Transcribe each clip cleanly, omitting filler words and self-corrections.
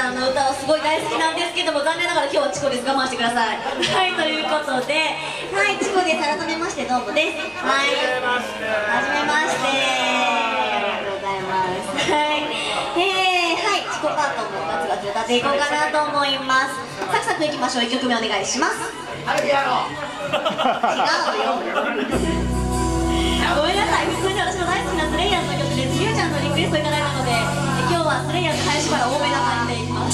さんの歌をすごい大好きなんですけども、残念ながら今日はチコです。我慢してください。はい、ということで、はい、チコです。改めましてどうもです。はい、はじめまして。ありがとうございます。はい、はい、チコパートもガツガツ歌っていこうかなと思います。サクサクいきましょう。1曲目お願いします。 はい、やろう。 違うよ。ごめんなさい、普通に私の大好きなスレイヤーズの曲です。ゆうちゃんのリクエストいただいたので、今日はスレイヤーズ林原多めな感じでいきます。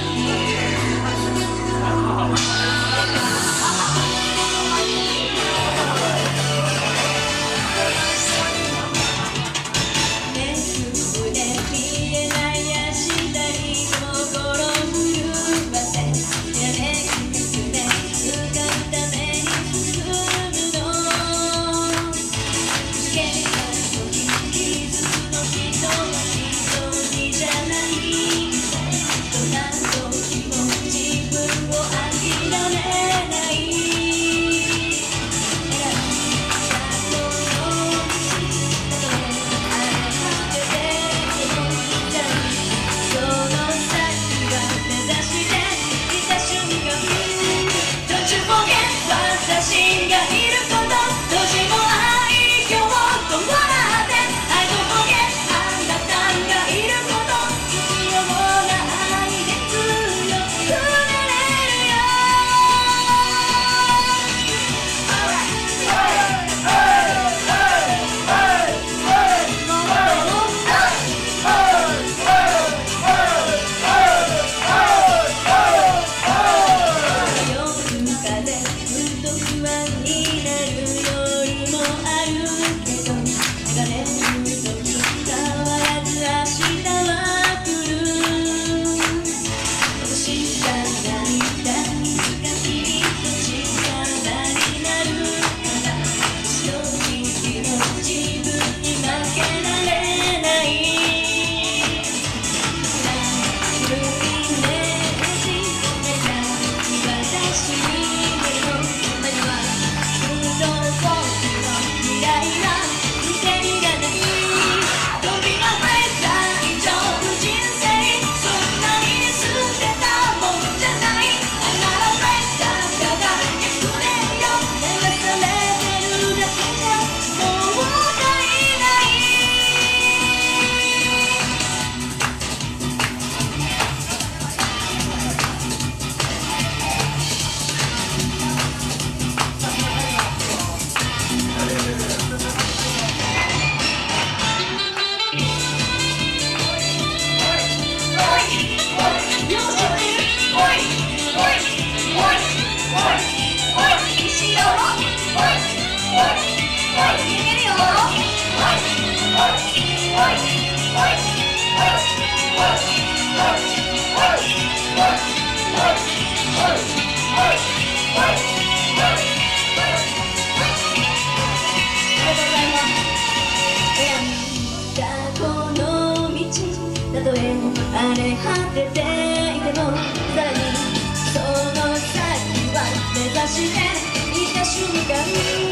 たとえ荒れ果てていても、さらにその先は目指していた瞬間、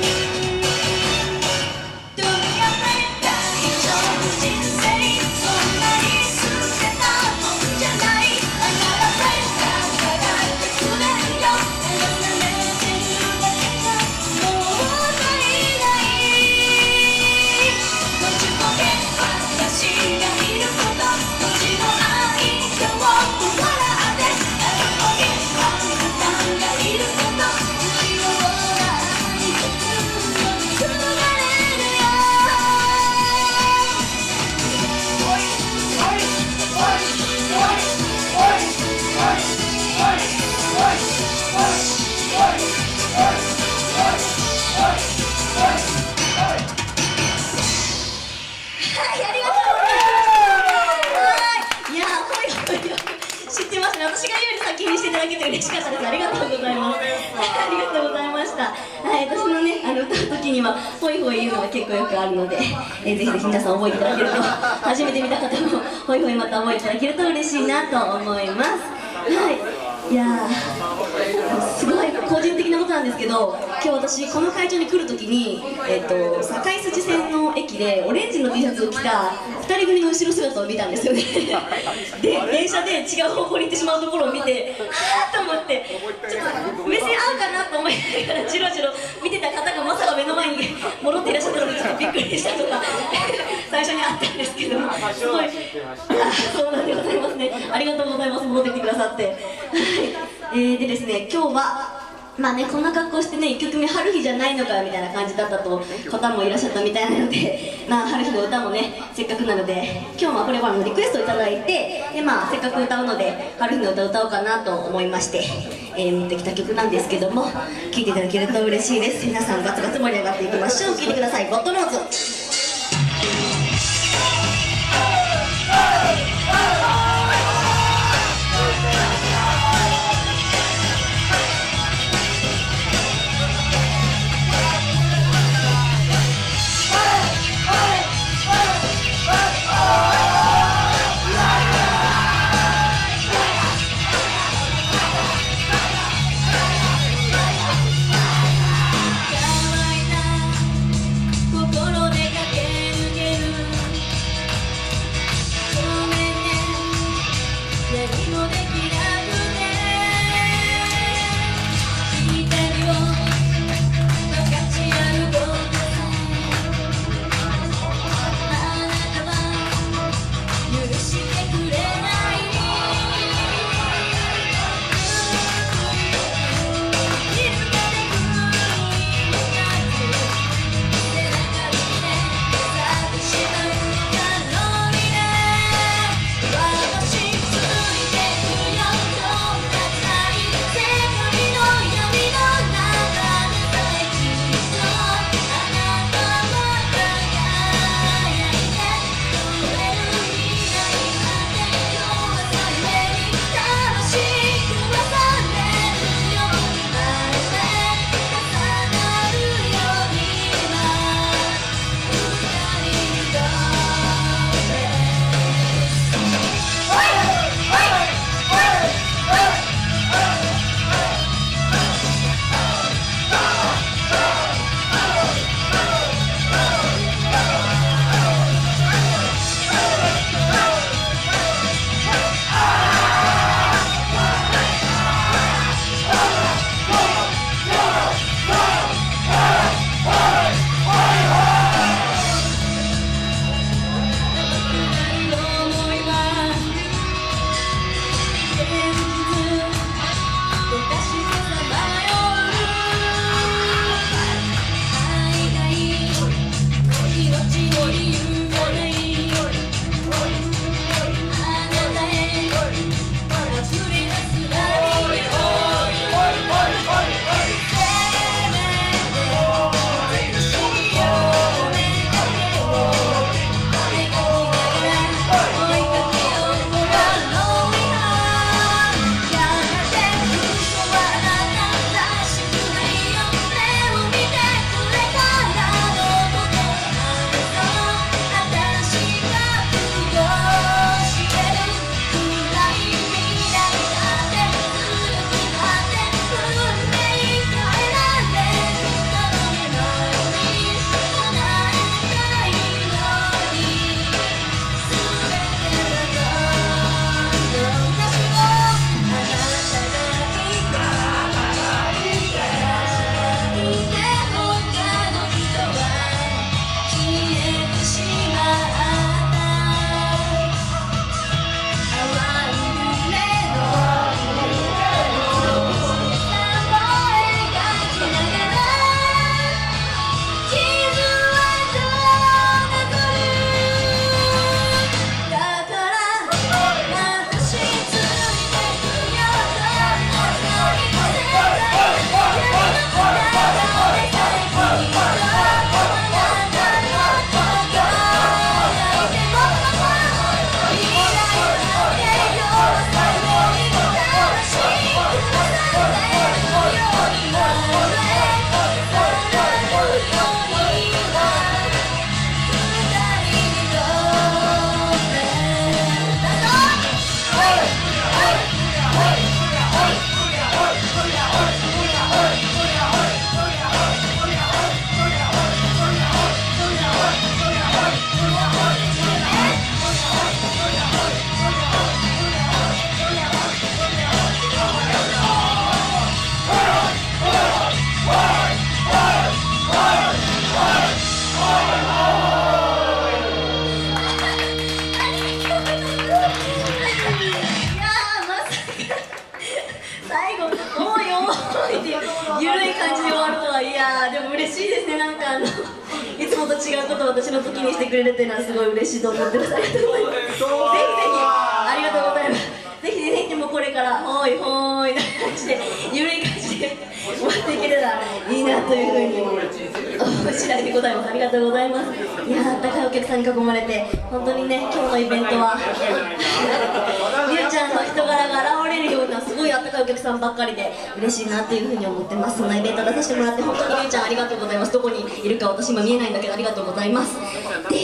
私が言うより先にしていただけて嬉しかったです。ありがとうございます。ありがとうございました。はい、私のね、歌う時にはホイホイ言うのが結構よくあるので、ぜひぜひ皆さん覚えていただけると、初めて見た方もホイホイまた覚えていただけると嬉しいなと思います。はい、いやー、すごい個人的なことなんですけど、 今日私この会場に来るときに、堺筋線の駅でオレンジの T シャツを着た2人組の後ろ姿を見たんですよねで電車で違う方向に行ってしまうところを見てはぁと思って、ちょっと目線合うかなと思いながらチロチロ見てた方がまさか目の前に戻っていらっしゃったのでちょっとびっくりしたとか最初にあったんですけど、すごいそうなんでございますね。ありがとうございます、戻ってきてくださって。でですね、今日はまあね、こんな格好してね、1曲目春日じゃないのかみたいな感じだったと方もいらっしゃったみたいなので、まあ春日の歌もね、せっかくなので今日もこれからのリクエストをいただいて、でまあせっかく歌うので春日の歌を歌おうかなと思いまして、持ってきた曲なんですけども、聴いていただけると嬉しいです。皆さんガツガツ盛り上がっていきましょう。聴いてください、ゴッドノーズ。心でことを私の時にしてくれるっていうのはすごい嬉しいと思ってます。ありがとうございます。ぜひぜひありがとうございます。ぜひぜひでもこれからほーいほーいな感じで緩い感じで終わっていけたらいいなというふうに思う次第でございます。ありがとうございます。いやー、あったかいお客さんに囲まれて本当にね、今日のイベントはりゅうちゃんの人柄が現れるようなすごいあったかいお客さんばっかりで嬉しいなっていうふうに思ってます。そんなイベント出させてもらって本当にりゅうちゃんありがとうございます。どこにいるか私今見えないんだけどありがとうございます。で